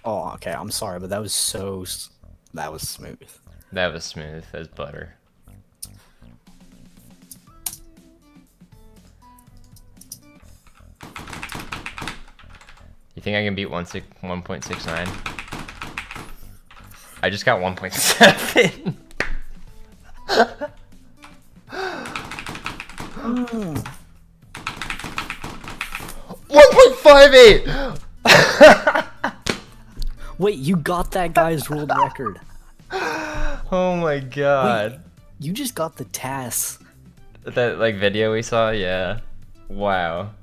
Oh, okay. I'm sorry, but that was that was smooth. That was smooth as butter. You think I can beat 1.69? I just got 1.7. 1.58. Wait, you got that guy's world record. Oh my god. Wait, you just got the TAS. That like video we saw, yeah. Wow.